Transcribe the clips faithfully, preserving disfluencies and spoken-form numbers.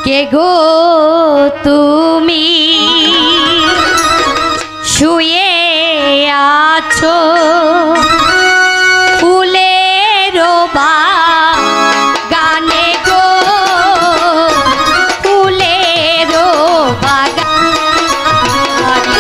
কে গো তুমি শুয়ে আছো ফুলের বাগানে গো ফুলের বাগানে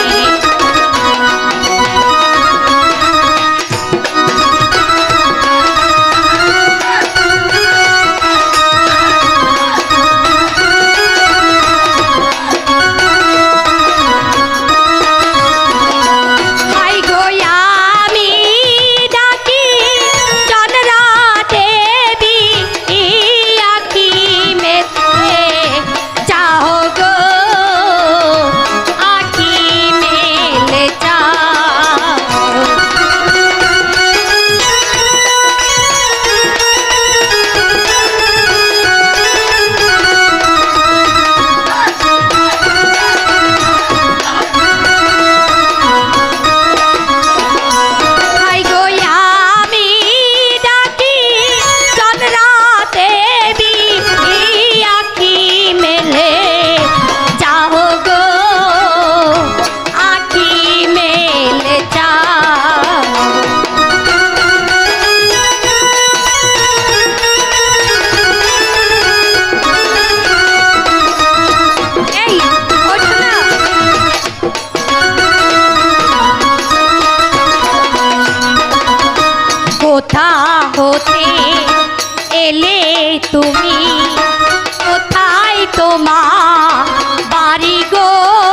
কোথা হতে এলে তুমি কোথায় তোমার বাড়ি গো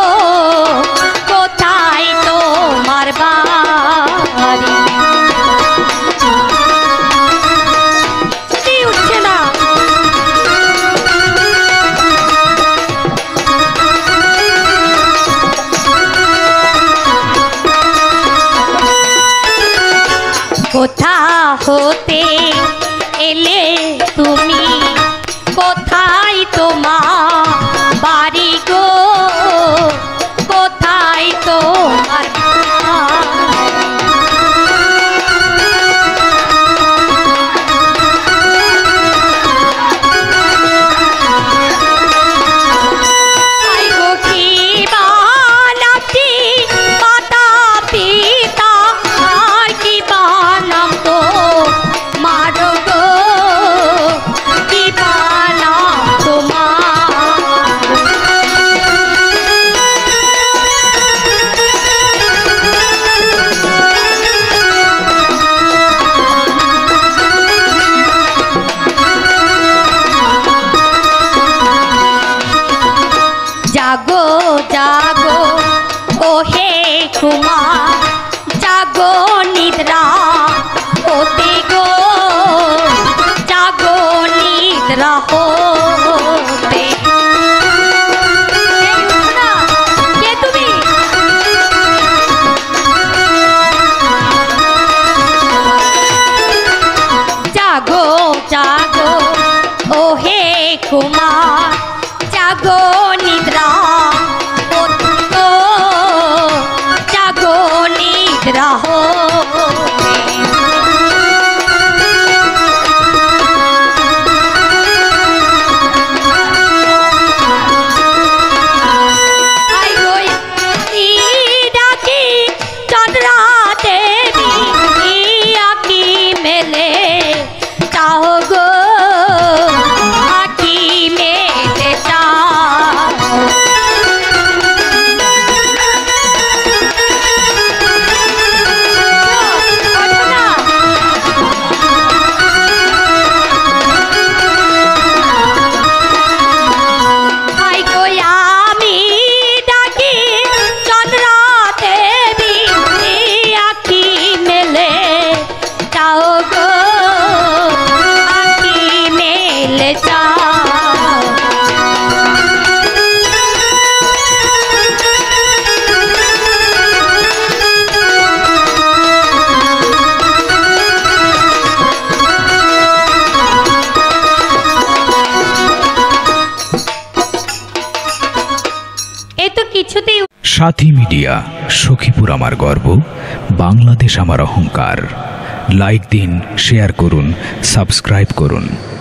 কোথায় তোমার বাড়ি উঠছে না কোথা হতে এলে তুমি কোথায় তোমার বাড়ি গো কোথায় তোমার জাগো জাগো ওহে কুমার জাগো নিদ্রা হতে গো জাগো নিদ্রা হতে কে তুমি জাগো জাগো ওহে কুমার জাগো নিদ্রা জাগো নিদ্রা ডাকি চন্দ্রা দেবী আঁকি মেলে চাও গো আঁকি মেলে চাও সাথী মিডিয়া সখীপুর আমার গর্ব বাংলাদেশ আমার অহংকার। লাইক দিন, শেয়ার করুন, সাবস্ক্রাইব করুন।